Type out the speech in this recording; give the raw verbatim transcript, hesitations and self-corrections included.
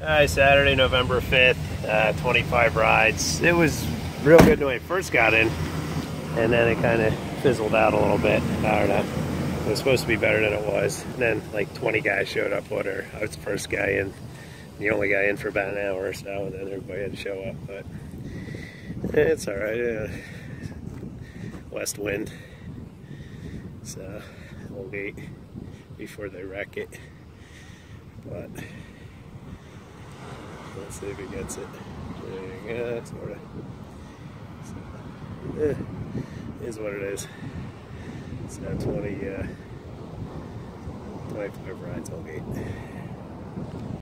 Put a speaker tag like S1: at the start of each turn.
S1: Alright, Saturday, November fifth, uh, twenty-five rides. It was real good when I first got in, and then it kind of fizzled out a little bit. I don't know. It was supposed to be better than it was. And then like twenty guys showed up with her. I was the first guy in, the only guy in for about an hour or so, and then everybody had to show up. But it's alright. Yeah. West wind. So, Holgate before they wreck it. But let's see if he gets it. There you go, sort of. So, eh, is what it is. So twenty, uh, twenty-five rides Holgate.